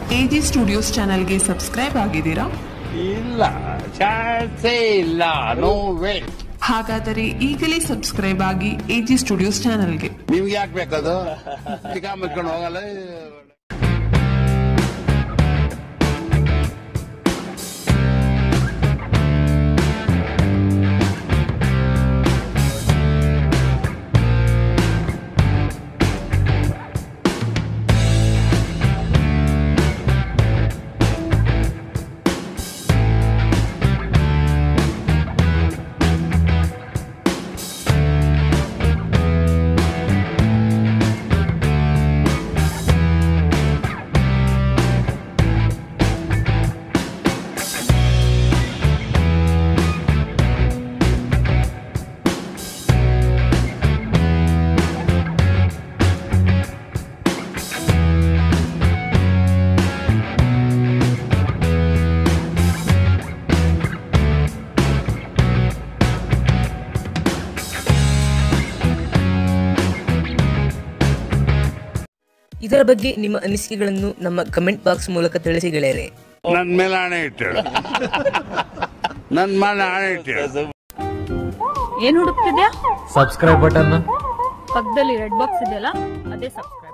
AG studios ಚಾನೆಲ್ಗೆ subscribe ಆಗಿದ್ದೀರಾ? ಇಲ್ಲ, ಚಾನ್ಸೇ ಇಲ್ಲ. No way. ಹಾಗಾದರೆ ಈಗಲೇ ಸಬ್ಸ್ಕ್ರೈಬ್ ಆಗಿ ಎಜಿ ಸ್ಟುಡಿಯೋಸ್ ಚಾನೆಲ್ಗೆ. ನಿಮ್ಗೆ ಯಾಕೆ ಬೇಕದು? ಮುಚ್ಕೊಂಡು ಹೋಗಲ್ಲ. ಇದರ ಬಗ್ಗೆ ನಿಮ್ಮ ಅನಿಸಿಕೆಗಳನ್ನು ನಮ್ಮ ಕಮೆಂಟ್ ಬಾಕ್ಸ್ ಮೂಲಕ ತಿಳಿಸಿ ಗೆಳೆಯರೆ. ನನ್ನ ಮೇಲೆ ಆಣೆ ಇಟ್ಟು, ನನ್ನ ಮೇಲೆ ಆಣೆ ಇಟ್ಟು. ಏನ್ ಹುಡುಕ್ತಿದ್ಯಾ? ಸಬ್ಸ್ಕ್ರೈಬ್ ಬಟನ್ ಪಕ್ಕದಲ್ಲಿ ರೆಡ್ ಬಾಕ್ಸ್ ಇದೆಯಲ್ಲ, ಅದೇ ಸಬ್ಸ್ಕ್ರೈಬ್.